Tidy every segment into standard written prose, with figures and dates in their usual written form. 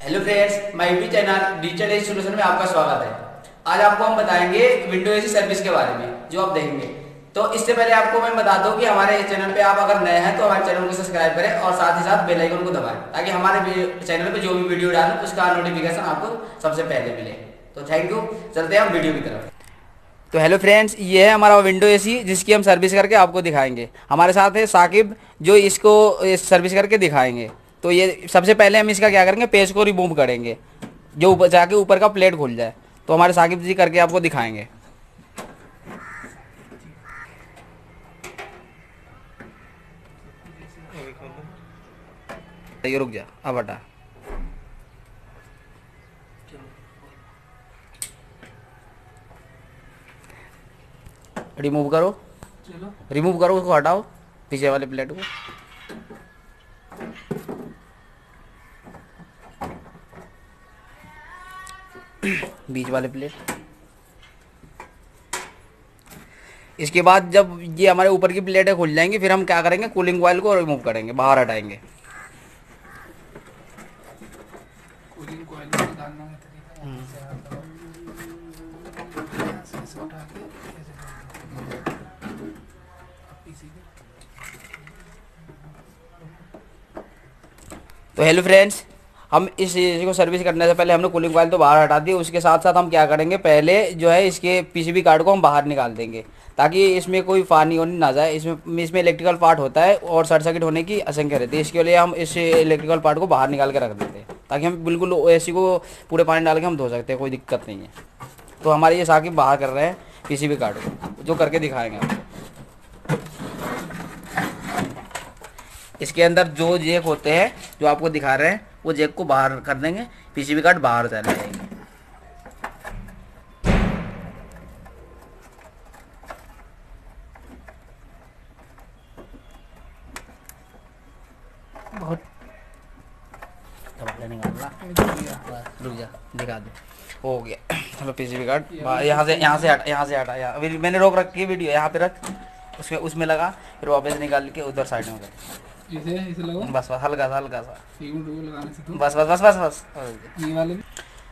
Hello friends, my YouTube channel digital edge solution में आपका स्वागत है। आज आपको हम बताएंगे विंडो एसी सर्विस के बारे में जो आप देखेंगे। तो इससे पहले आपको मैं बता दूं कि हमारे चैनल पे आप अगर नए हैं तो हमारे चैनल को सब्सक्राइब करें और साथ ही साथ बेल आइकन को दबाएं ताकि हमारे चैनल पे जो भी वीडियो डालें उसका नोटिफिकेशन आपको सबसे पहले मिले। तो थैंक यू, चलते हैं हम वीडियो की तरफ। तो हेलो फ्रेंड्स, ये है हमारा विंडो एसी जिसकी हम सर्विस करके आपको दिखाएंगे। हमारे साथ है साकिब जो इसको सर्विस करके दिखाएंगे। तो ये सबसे पहले हम इसका क्या करेंगे, पेज को रिमूव करेंगे जो ऊपर जाके ऊपर का प्लेट खुल जाए। तो हमारे साकिब जी करके आपको दिखाएंगे। ये रुक जा, अब हटा। रिमूव करो, रिमूव करो, उसको हटाओ पीछे वाले प्लेट को। बीच वाले प्लेट। इसके बाद जब ये हमारे ऊपर की प्लेटें खुल जाएंगी फिर हम क्या करेंगे, कूलिंग कॉइल को रिमूव करेंगे, बाहर हटाएंगे। कूलिंग कॉइल को डालना है तरीका ऐसे आता है, ऐसे उठा के ऐसे अब इसी के। तो हेलो फ्रेंड्स, हम इस चीज़ को सर्विस करने से पहले हमने कूलिंग कॉइल तो बाहर हटा दी। उसके साथ साथ हम क्या करेंगे, पहले जो है इसके पीसीबी कार्ड को हम बाहर निकाल देंगे ताकि इसमें कोई पानी वानी ना जाए। इसमें इलेक्ट्रिकल पार्ट होता है और शॉर्ट सर्किट होने की आशंका रहती है। इसके लिए हम इस इलेक्ट्रिकल पार्ट को बाहर निकाल के रख देते हैं ताकि हम बिल्कुल एसी को पूरे पानी डाल के हम धो सकते हैं, कोई दिक्कत नहीं है। तो हमारे ये साकिब बाहर कर रहे हैं पीसीबी कार्ड को, जो करके दिखाएंगे आपको। इसके अंदर जो जैक होते हैं जो आपको दिखा रहे हैं वो जैक को बाहर कर देंगे, पीसीबी कार्ड बाहर चले जाएंगे। बहुत निकालना, रुक जा, दिखा दे, हो गया। चलो पीसीबी कार्ड यहाँ से हटा अभी मैंने रोक रखी है वीडियो, यहाँ पे रख, उसमें लगा, फिर वापस निकाल के उधर साइड में कर। इसे लगाओ, बस हल्का सा सीमेंट रोल लगाने से तो बस। ये वाले भी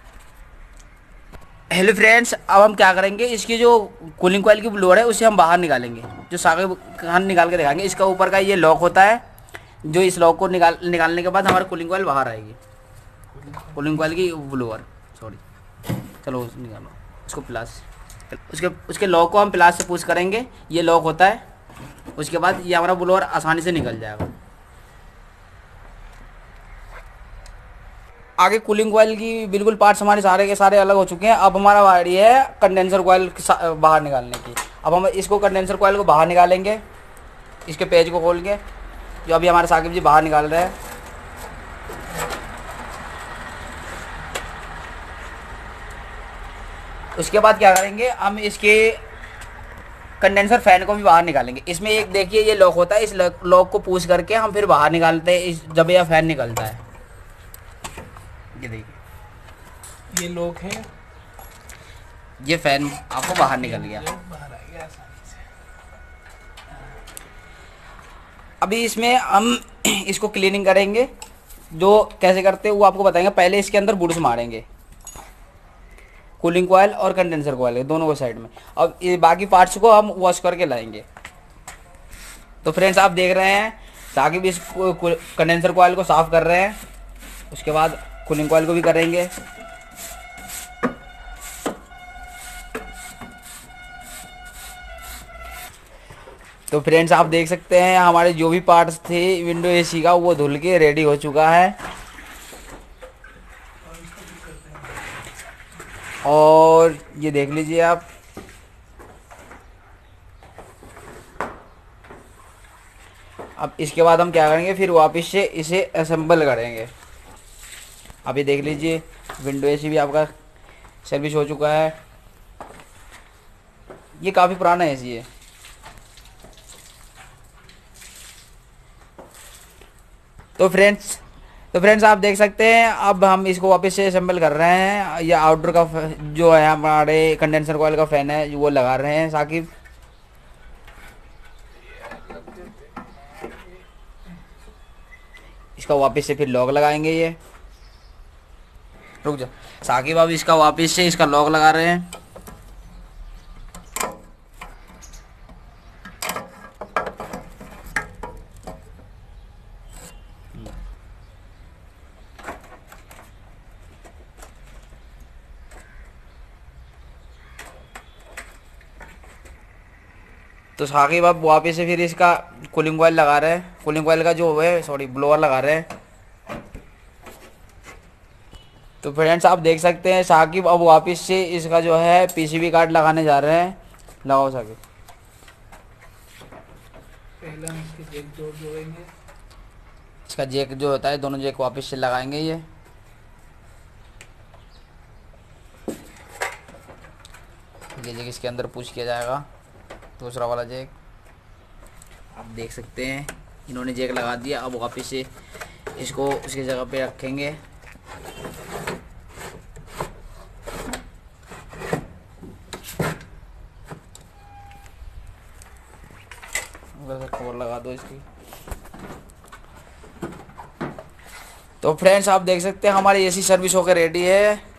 हेलो फ्रेंड्स, अब हम क्या करेंगे, इसकी जो कूलिंग कॉइल की ब्लोअर है उसे हम बाहर निकालेंगे, जो साकिब खान निकाल के दिखाएंगे। इसका ऊपर का ये लॉक होता है, जो इस लॉक को निकालने के बाद हमारी कूलिंग कॉइल बाहर आएगी। कूलिंग कॉइल की ब्लोअर, सॉरी, चलो निकालो उसको प्लास। उसके लॉक को हम प्लास से पुश करेंगे, ये लॉक होता है। उसके बाद ये हमारा ब्लोअर आसानी से निकल जाएगा। आगे कूलिंग कॉइल की बिल्कुल पार्ट्स हमारे सारे के सारे अलग हो चुके हैं। अब हमारा बारी है कंडेंसर कॉइल बाहर निकालने की। अब हम इसको कंडेंसर कॉइल को बाहर निकालेंगे, इसके पेज को खोल के, जो अभी हमारे साकिब जी बाहर निकाल रहे हैं। उसके बाद क्या करेंगे, हम इसके कंडेंसर फैन को भी बाहर निकालेंगे। इसमें एक देखिए ये लॉक होता है, इस लॉक को पुश करके हम फिर बाहर निकालते हैं जब यह फैन निकलता है। ये देखिए, ये लोग है, ये फैन आपको बाहर निकल गया। बाहर आ गया आसानी से। अभी इसमें हम इसको क्लीनिंग करेंगे, जो कैसे करते हैं वो आपको बताएंगे। पहले इसके अंदर बुर्श मारेंगे, कूलिंग कॉइल और कंडेंसर कॉइल दोनों को साइड में। अब ये बाकी पार्ट्स को हम वॉश करके लाएंगे। तो फ्रेंड्स, आप देख रहे हैं साकिब इस कंडेंसर कॉइल को साफ कर रहे हैं। उसके बाद कूलिंग कॉइल को भी करेंगे। तो फ्रेंड्स, आप देख सकते हैं हमारे जो भी पार्ट्स थे विंडो एसी का वो धुल के रेडी हो चुका है। और ये देख लीजिए आप, अब इसके बाद हम क्या करेंगे, फिर वापस से इसे असेंबल करेंगे। अभी देख लीजिए विंडो एसी भी आपका सर्विस हो चुका है। ये काफ़ी पुराना एसी है। तो फ्रेंड्स आप देख सकते हैं अब हम इसको वापस से असेंबल कर रहे हैं। ये आउटडोर का जो है हमारे कंडेंसर कॉइल का फ़ैन है वो लगा रहे हैं साकिब। इसका वापस से फिर लॉक लगाएंगे ये। रुक जा साकिब, अब इसका वापस से इसका लॉक लगा रहे हैं। तो साकिब अब वापस से फिर इसका कूलिंग कॉइल लगा रहे हैं, कूलिंग कॉइल का जो है सॉरी ब्लोअर लगा रहे हैं। तो फ्रेंड्स आप देख सकते हैं साकिब अब वापस से इसका जो है पीसीबी कार्ड लगाने जा रहे हैं। लगाओ साकिब। पहले हम इसके जेक जोड़ेंगे। इसका जैक जो होता है दोनों जैक वापस से लगाएंगे। ये जैक इसके अंदर पुश किया जाएगा, दूसरा वाला जैक। आप देख सकते हैं इन्होंने जैक लगा दिया। अब वापस से इसको उसकी जगह पे रखेंगे। कवर लगा दो इसकी। तो फ्रेंड्स आप देख सकते हैं हमारी एसी सर्विस होकर रेडी है।